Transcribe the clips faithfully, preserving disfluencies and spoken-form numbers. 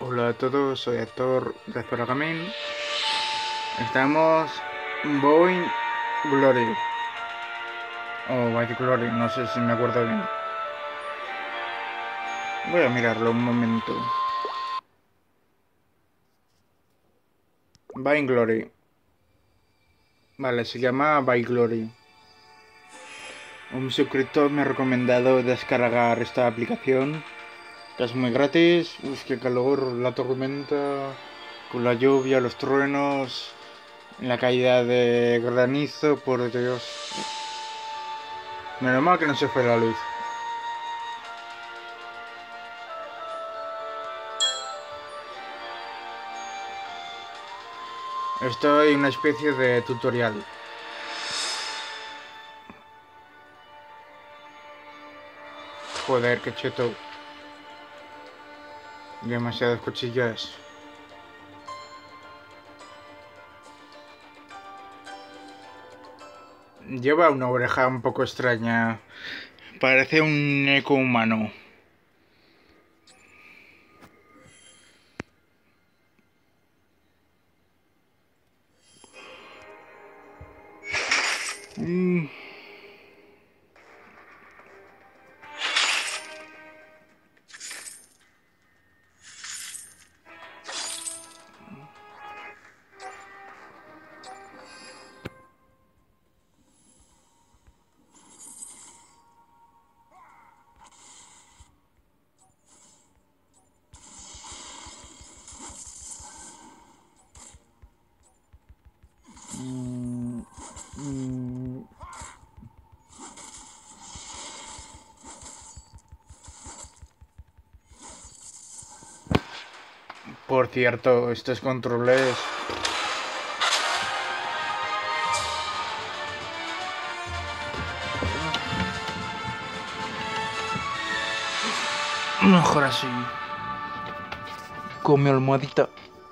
Hola a todos, soy actor de Zoragaming. Estamos en Boeing Glory. O White Glory, no sé si me acuerdo bien. Voy a mirarlo un momento. Boeing Glory. Vale, se llama Boeing Glory. Un suscriptor me ha recomendado descargar esta aplicación, que es muy gratis. Uf, qué calor, la tormenta, con la lluvia, los truenos, la caída de granizo, por Dios. Menos mal que no se fue la luz. Estoy en una especie de tutorial. Joder, qué cheto. Demasiadas cuchillas. Lleva una oreja un poco extraña. Parece un eco humano. Mm. Mm. Mm. Por cierto, estos controles... Mejor así. Con mi almohadita.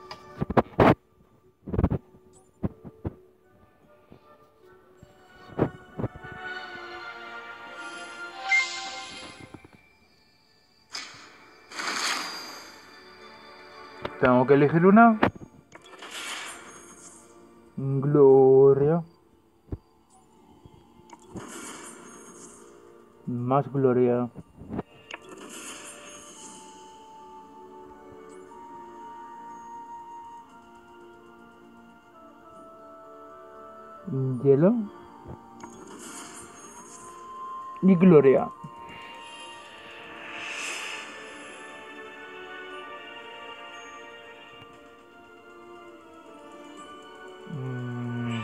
Tengo que elegir una. Gloria. Más gloria. Hielo. Y gloria. Mm.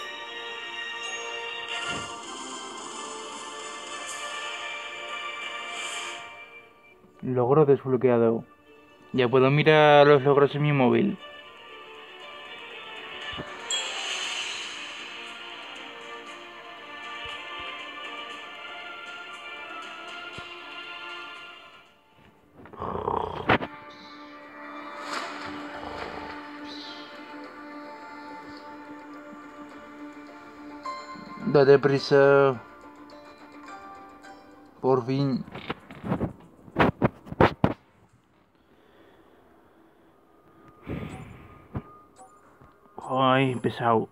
Logro desbloqueado. Ya puedo mirar los logros en mi móvil. Date prisa. Por fin. Ay, pesado.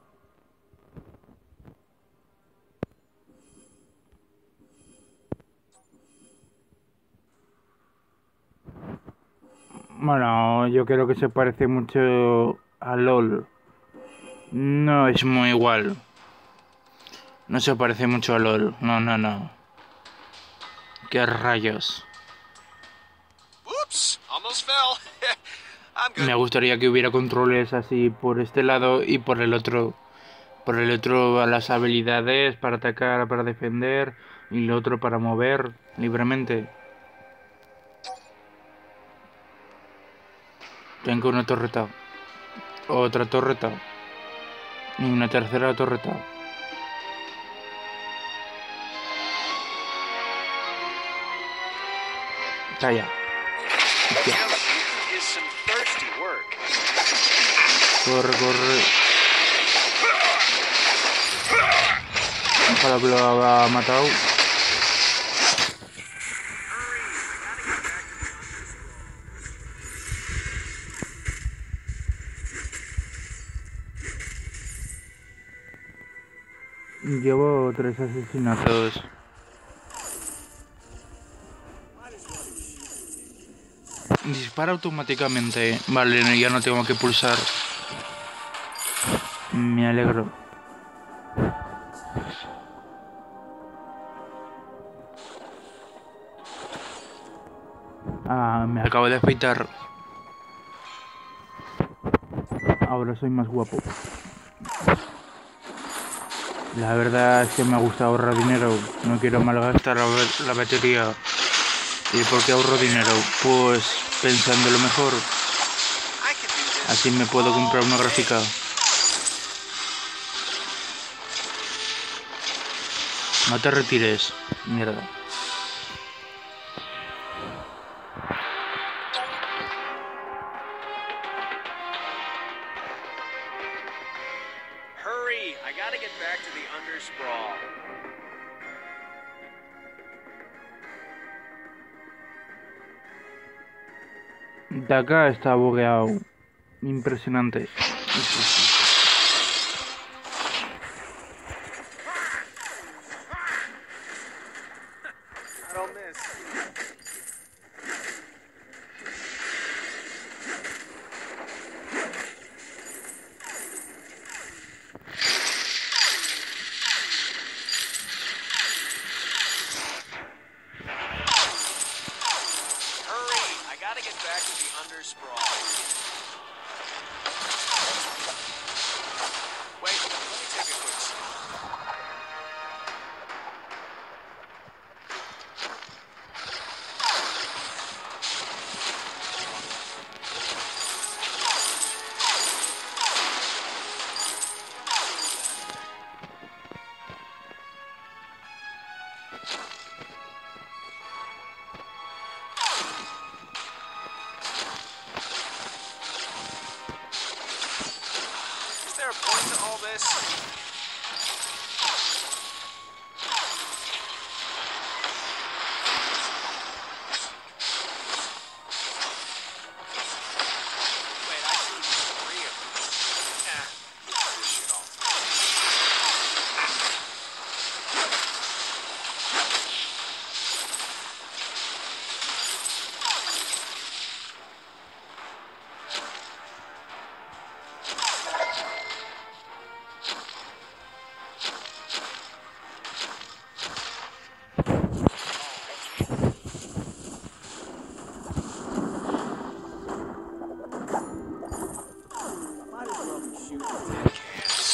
Bueno, yo creo que se parece mucho a LOL. No es muy igual. No se parece mucho a LOL. No, no, no. ¿Qué rayos? Oops, almost fell. I'm good. Me gustaría que hubiera controles así por este lado y por el otro. Por el otro las habilidades para atacar, para defender. Y el otro para mover libremente. Tengo una torreta. Otra torreta. Y una tercera torreta. Calla. Hostia. Now shooting is some thirsty work. Corre, corre. Ojalá que lo haga matado. Llevo tres asesinatos. Dispara automáticamente. Vale, no, ya no tengo que pulsar. Me alegro. Ah, me acabo de afeitar. Ahora soy más guapo. La verdad es que me gusta ahorrar dinero. No quiero malgastar la, la batería. ¿Y por qué ahorro dinero? Pues pensando lo mejor. Así me puedo comprar una gráfica. No te retires. Mierda. Hurry! I gotta get back to the undersprawl. De acá está bugueado. Impresionante. I don't miss. Hurry! I gotta get back to the undersprawl. Wait, let me take a quick sip. Is there a point to all this? Wait, I see three of them. Eh, this shit all. Might as well be shooting tin cans.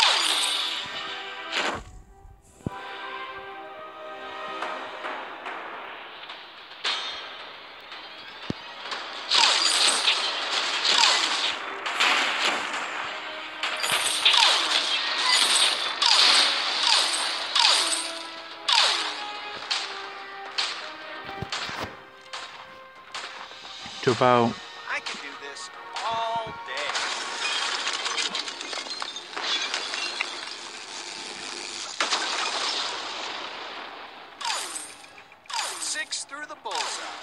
Chupao. I can do this all day. Six through the bullseye.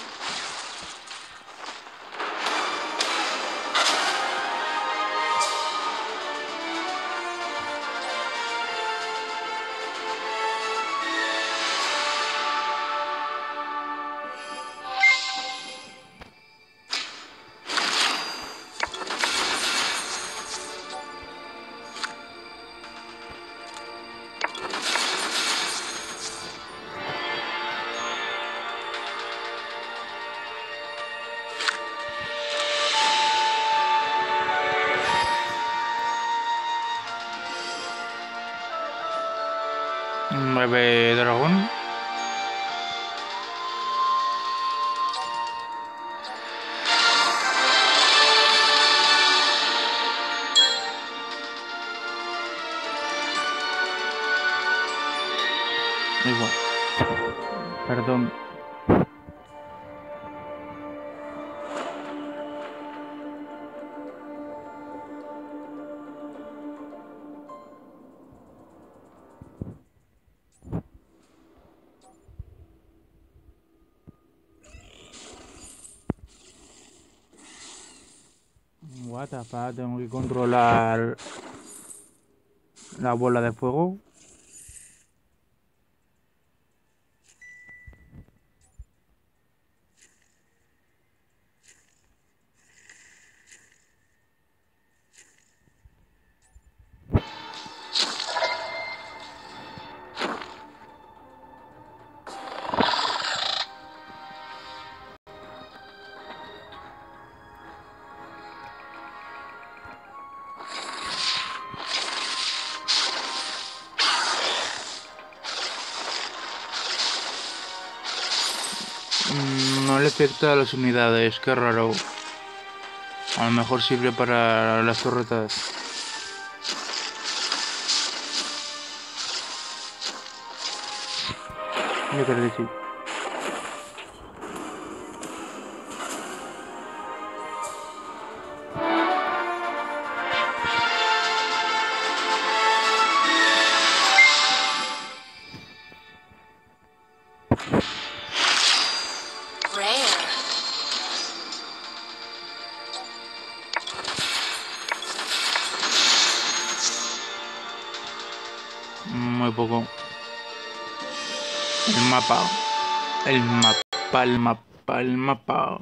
Bebé dragón. Igual. Perdón. What the fuck, tengo que controlar la bola de fuego. Mm, no le afecta a las unidades, qué raro. A lo mejor sirve para las torretas. Yo creo que sí. Muy poco. El mapa. El mapa, el mapa, el mapa.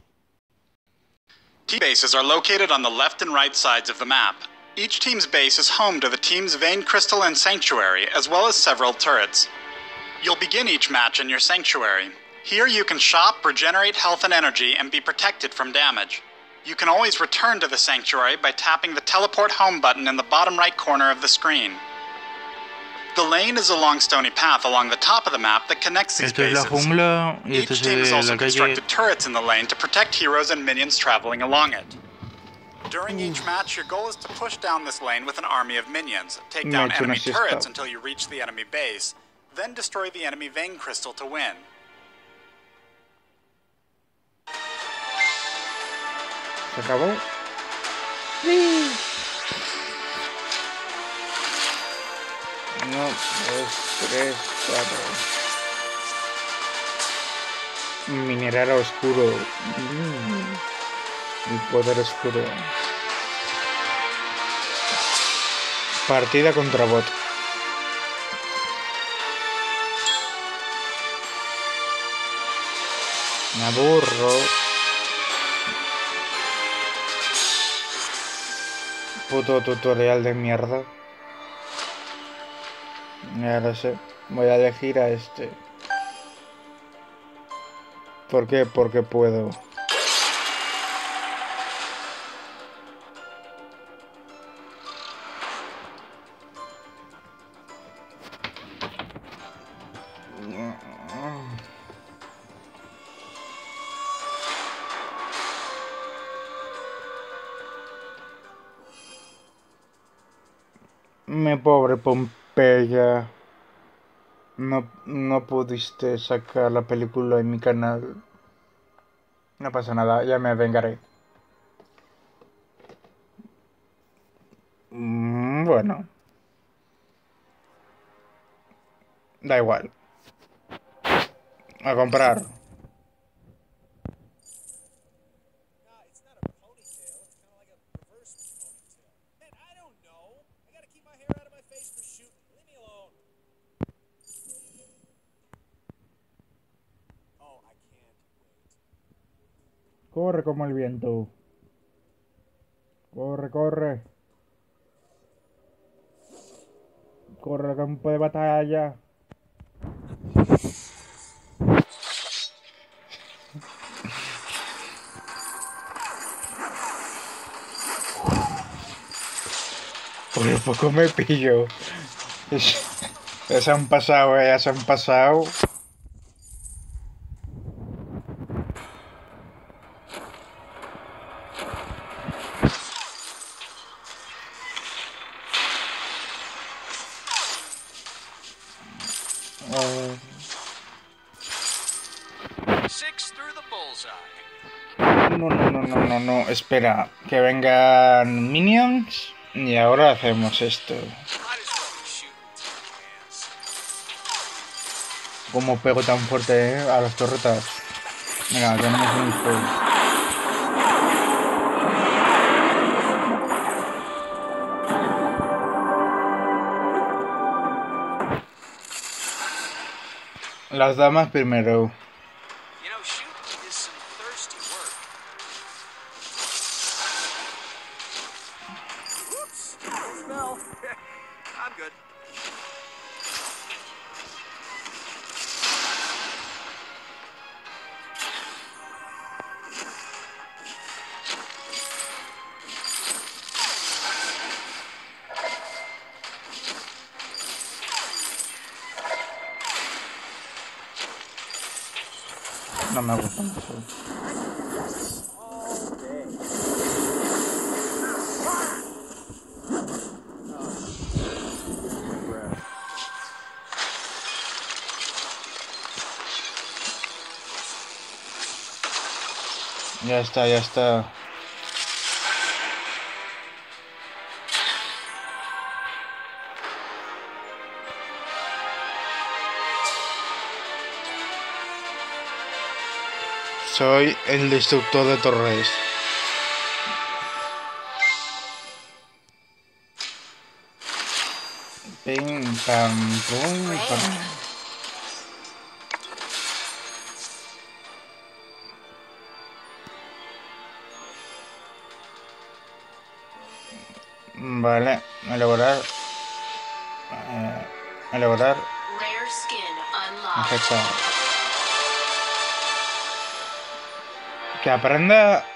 Team bases are located on the left and right sides of the map. Each team's base is home to the team's Vein Crystal and Sanctuary, as well as several turrets. You'll begin each match in your Sanctuary. Here you can shop, regenerate health and energy, and be protected from damage. You can always return to the Sanctuary by tapping the Teleport Home button in the bottom right corner of the screen. The lane is a long stony path along the top of the map that connects these Esto es la bases. jungla y esto Each es team has eh, also la calle. constructed turrets in the lane to protect heroes and minions traveling along it. During each match, your goal is to push down this lane with an army of minions, take Me down ha hecho enemy una siesta. turrets until you reach the enemy base, then destroy the enemy Vein Crystal to win. ¿Se acabó? Uno, dos, tres, cuatro. Mineral oscuro. Mm. El poder oscuro. Partida contra bot. Me aburro. Puto tutorial de mierda. Ya lo sé. Voy a elegir a este. ¿Por qué? Porque puedo. Mi pobre Pompeya. No, no pudiste sacar la película en mi canal. No pasa nada, ya me vengaré. Mm, bueno. Da igual. A comprar. Corre como el viento. Corre, corre. Corre al campo de batalla. Por poco me pillo. Ya se han pasado, eh, ya se han pasado. Uh, Six through the bullseye. no, no, no, no, no, no. Espera, que vengan minions y ahora hacemos esto. Might as well be shooting hands. Como pego tan fuerte eh, a las torretas. Venga, tenemos un full. Las damas primero. You know, shooting is some thirsty work. Whoops! No, I'm good. No me gusta mucho. Ya está, ya está. Soy el destructor de torres. Pim, pam, pum, pam. Vale, elaborar. Eh, elaborar. Rare skin unlocked. Aceptar. Que aprenda.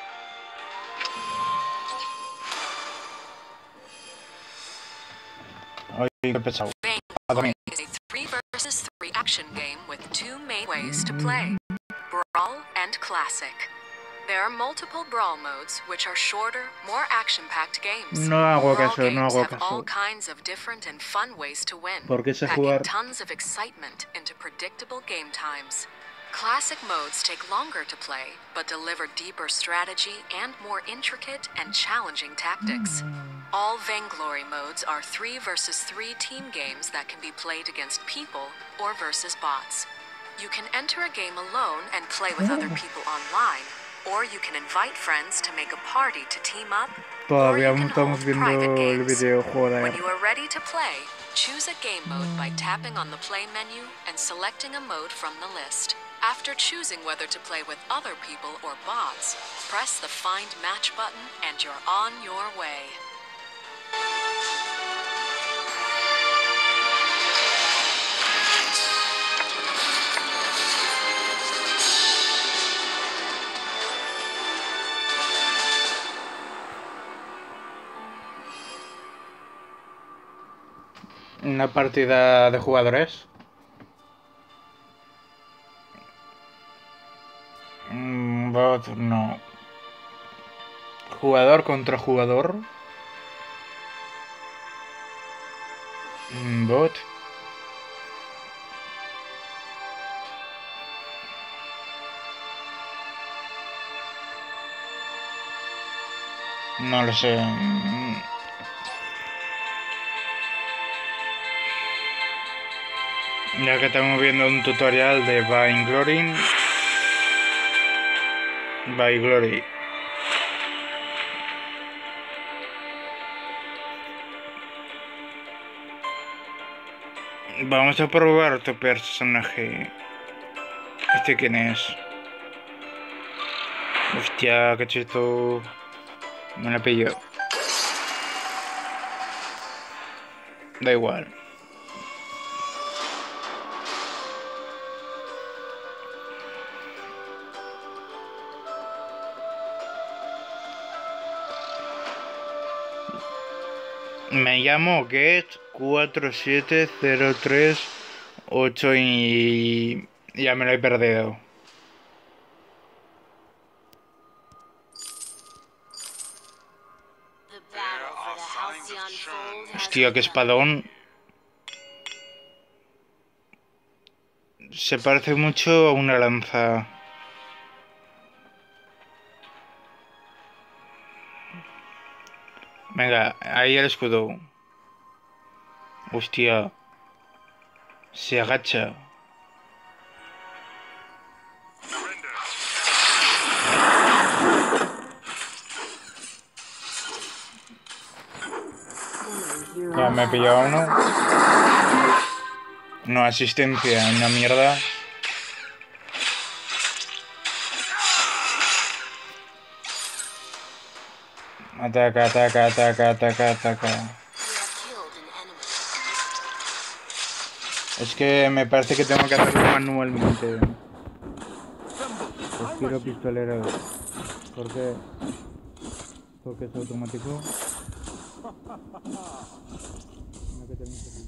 Ay, qué pesado. Vainglory is a three versus three action game with two main ways to play: Brawl and Classic. There are multiple Brawl modes, which are shorter, more action-packed games. No hago Brawl caso, no games hago have all caso. kinds of different and fun ways to win, Porque sé packing jugar. tons of excitement into predictable game times. Classic modes take longer to play, but deliver deeper strategy and more intricate and challenging tactics. All Vainglory modes are three versus three team games that can be played against people or versus bots. You can enter a game alone and play with other people online, or you can invite friends to make a party to team up, or Todavía you no can estamos hold private viendo el games. video, joder. When you are ready to play, choose a game mode by tapping on the play menu and selecting a mode from the list. After choosing whether to play with other people or bots, press the Find Match button and you're on your way. Una partida de jugadores. Mm, Bot, no. Jugador contra jugador. Mm, Bot. No lo sé. Mm. Ya que estamos viendo un tutorial de Vainglory. Vainglory. Vamos a probar otro personaje. ¿Este quién es? Hostia, qué chisto. Me la pillo. Da igual. Me llamo Get cuatro siete cero tres ocho y ya me lo he perdido. The battle for the Halcyon Fold has Hostia, qué begun. espadón. Se parece mucho a una lanza. Venga, ahí el escudo. Hostia. Se agacha. Ya me he pillado uno. No, asistencia, una mierda. Ataca, ataca, ataca, ataca, ataca. You have killed an enemy. Es que me parece que tengo que hacerlo manualmente. Pues tiro pistolero. ¿Por qué? Porque es automático. No, que tengo que-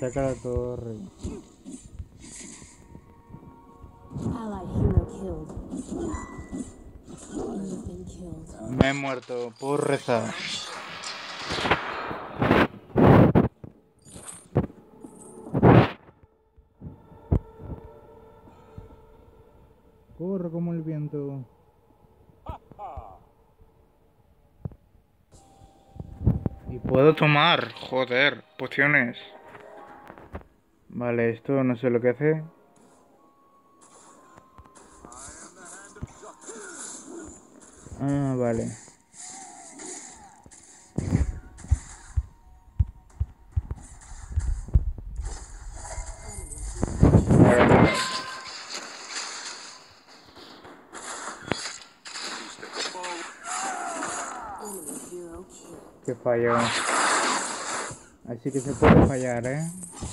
ataca la torre. Allied hero killed. You've been killed. Me he muerto por rezar. Corre como el viento. Y puedo tomar, joder, pociones. Vale, esto no sé lo que hace. Ah, vale. Ahora no. Que falló. Así que se puede fallar, ¿eh?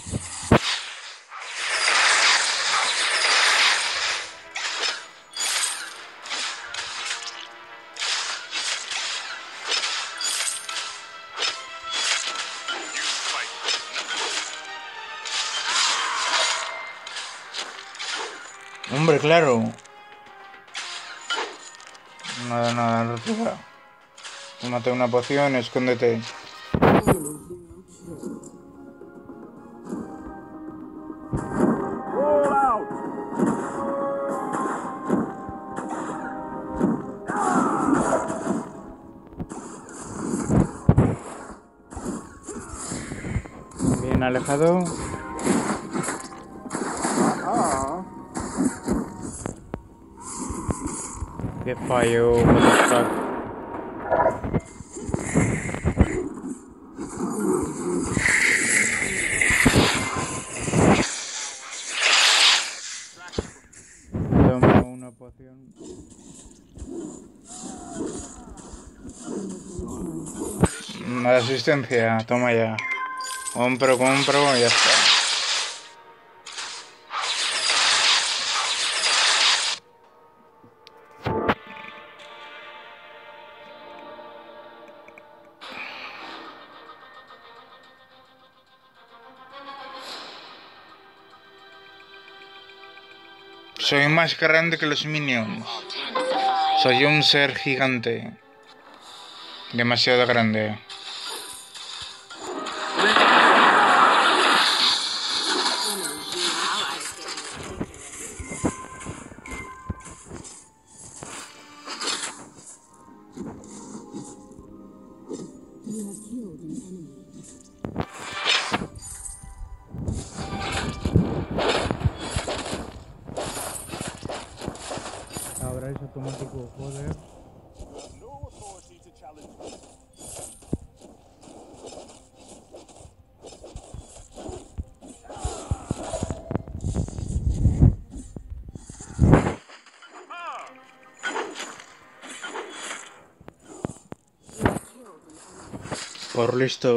Hombre, claro. Nada, nada, no te va. Tómate una poción, escóndete. Bien alejado. Qué fallo, what the fuck. Toma una poción. Una asistencia, toma ya. Compro, compro y ya está. Soy más grande que los minions. Soy un ser gigante. Demasiado grande. You have killed an enemy. Ahora es automático, joder. Por listo.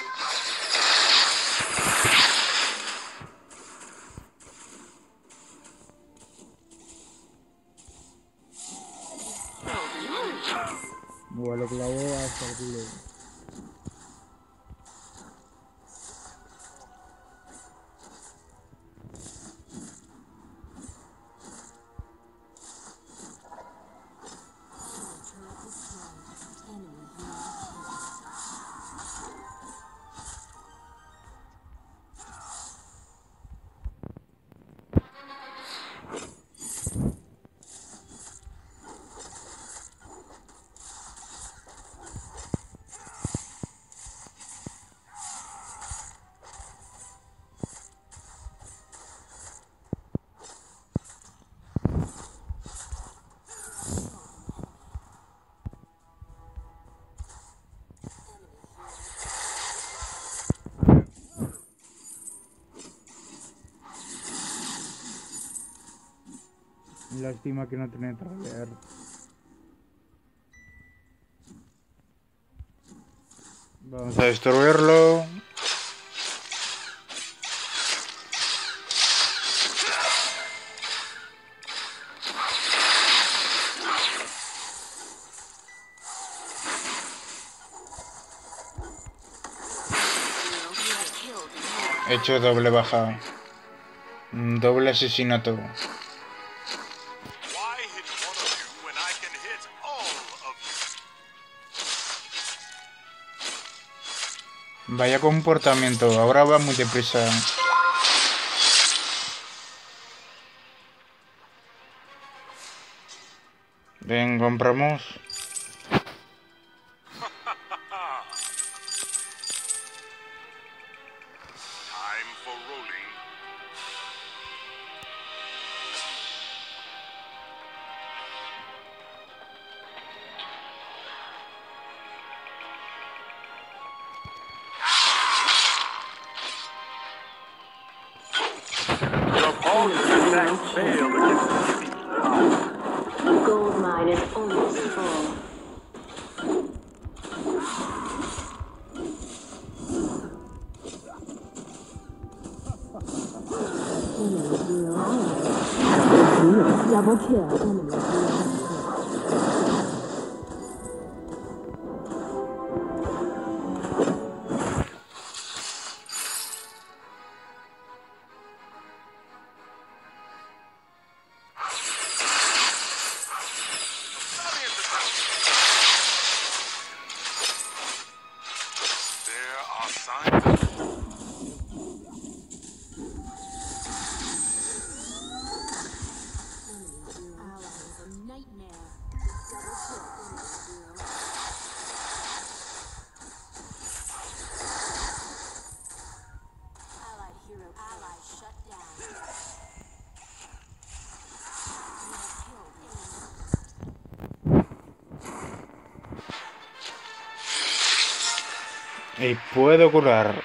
Buah, lo clavó hasta el culo. Lástima que no tiene trailer. Vamos a destruirlo. You have killed an enemy. He hecho doble baja. Mm, Doble asesinato. Why hit one of you when I can hit all of you? Vaya comportamiento, ahora va muy deprisa. Ven, compramos. Time for rolling. Your opponent's attack failed against the The gold mine is almost full. Enemy hero. Double kill. Enemy hero. There are signs of Allies a nightmare. Double kill. Enemy hero. Allied hero. Ally shut down. You have killed enemy. Y puedo curar.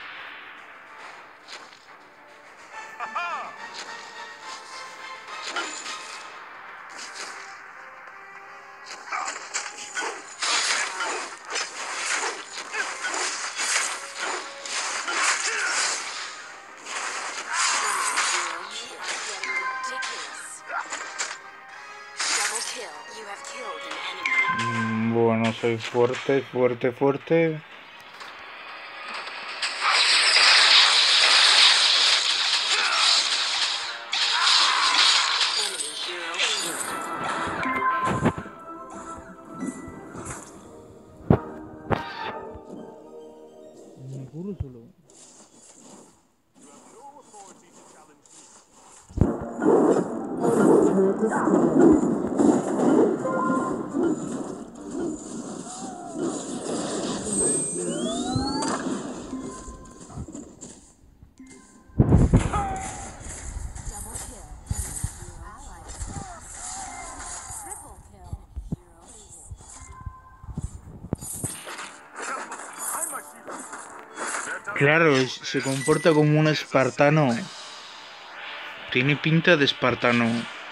Ridiculous. Double kill. You have killed an enemy. Mm, Bueno, soy fuerte, fuerte, fuerte. Enemy hero Me curo solo. Turret destroyed. Double kill. Ally. Triple kill. Claro, es- se comporta como un espartano. Tiene pinta de espartano.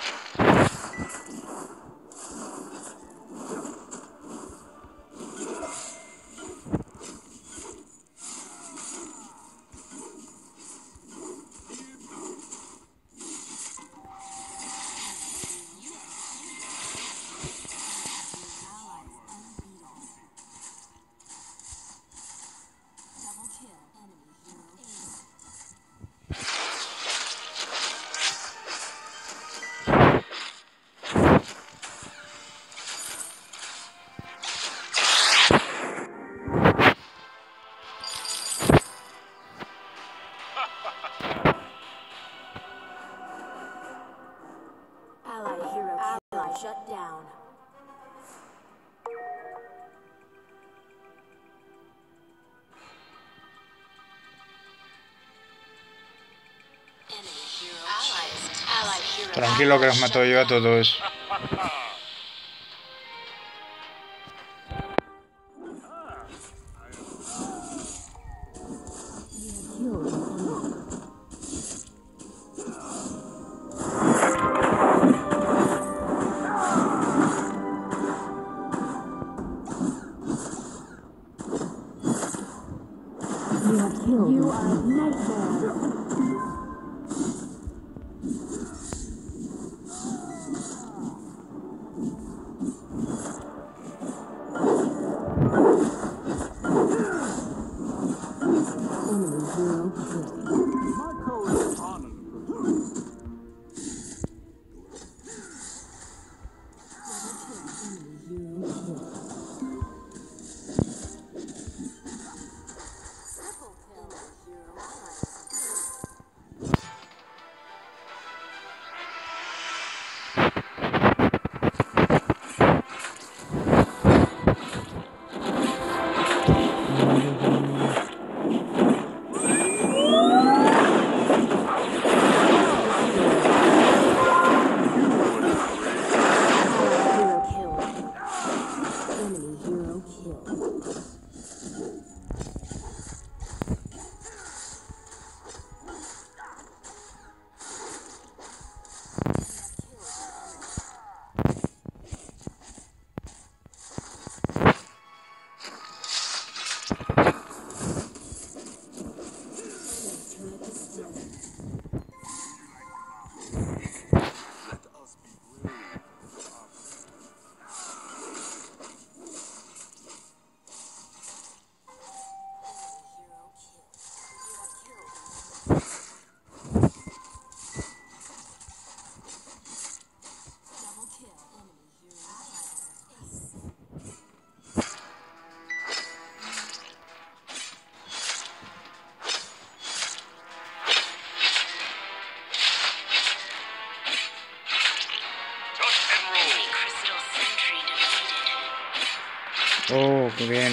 Double kill. Enemy hero. Allied hero. Ally shut down. enemy hero allies. Allied hero. Tranquilo que los mato yo a todos. Killed an enemy. You have killed. You are a nightmare. Enemy hero killed. Oh, qué bien.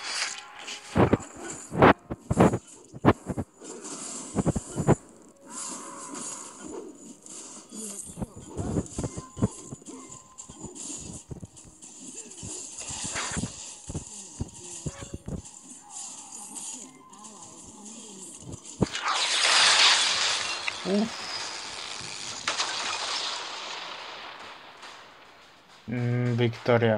Uf. Mm, victoria.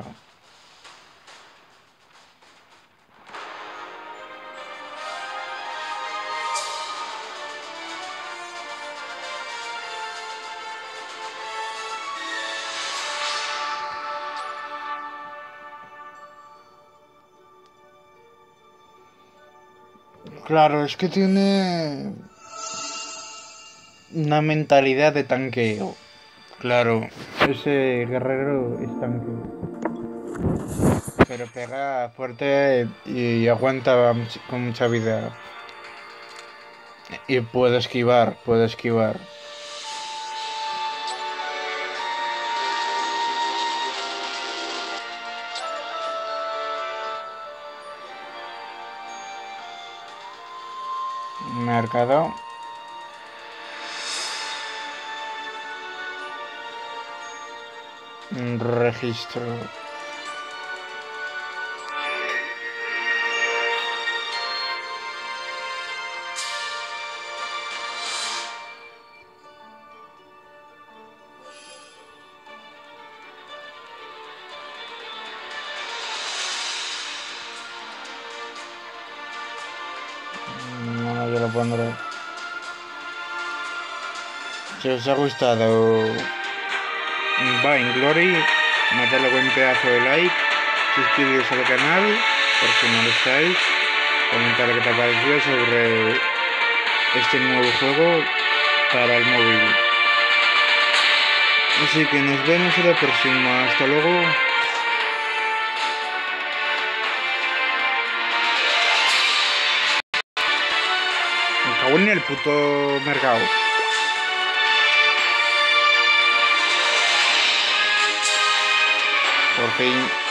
Claro, es que tiene una mentalidad de tanqueo. Claro, ese guerrero es tanque. Pero pega fuerte y aguanta much- con mucha vida. Y puede esquivar, puede esquivar. Mercado. Un registro. No, yo lo pondré. Si os ha gustado Vainglory, matadle buen pedazo de like, suscribiros al canal, por si no lo estáis, comentar qué te ha parecido sobre este nuevo juego para el móvil. Así que nos vemos en la próxima, hasta luego. Me cago en el puto mercado. Por fin.